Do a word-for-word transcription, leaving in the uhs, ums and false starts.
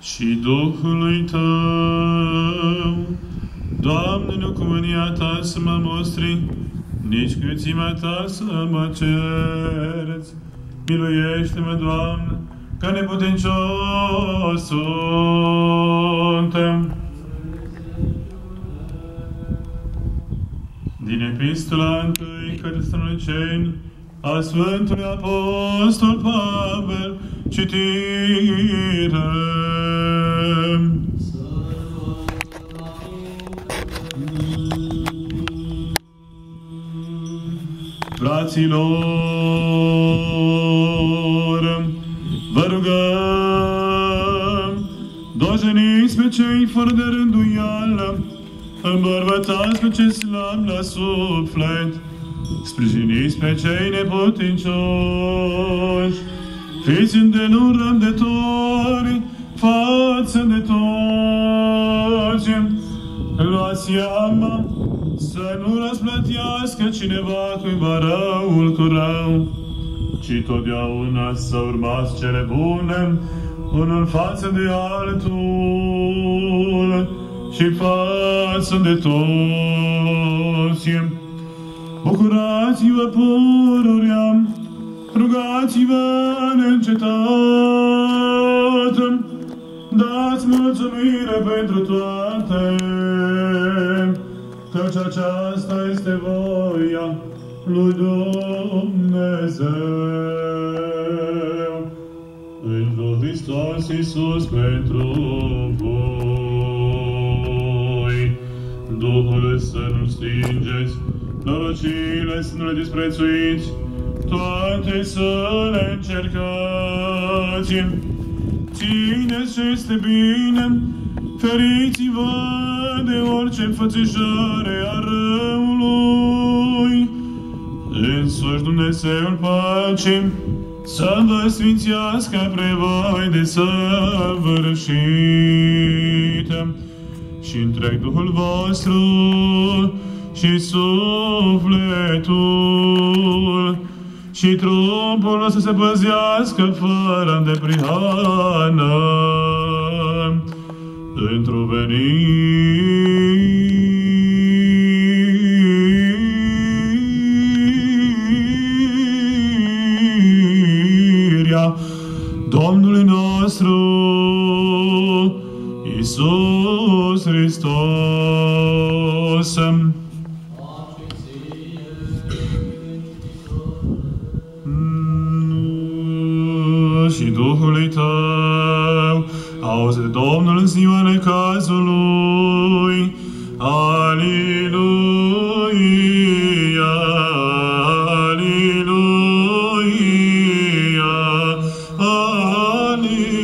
și Duhului Tău. Doamne, nu cu mânia Ta să mă mostri, nici cu iuțimea Ta să mă cerți. Miluiește-mă, Doamne, că neputincios suntem. Din Epistola întâi către Tesaloniceni a Sfântului Apostol Pavel, citire. Fraților, vă rugăm, dojeniți pe cei fără de rânduială, îmbărbătați pe cei slabi la suflet, sprijiniți pe cei neputincioși, fiți îndelung răbdători față de toți. Luați seama să nu răsplătească cineva cuiva răul cu rău, ci totdeauna să urmați cele bune, unul față de altul și față de toți. Bucurați-vă pururea, rugați-vă neîncetat, dați mulțumire pentru toate, căci aceasta este voia lui Dumnezeu în Hristos Iisus pentru voi. Duhul să nu stingeți, norociile să nu le disprețuiți, toate să le încercați. Țineți ce este bine, feriți-vă de orice înfățișare a răului. Însuși Dumnezeul pacii să vă sfințească pre voi de săvârșită și întreg Duhul vostru și sufletul și trupul nostru să se păzească fără îndeprihană într-o venirea Domnului nostru Iisus Hristos. Și Duhului Tău, auzi de Domnul în ziua necazului. Aliluia, aliluia, aliluia.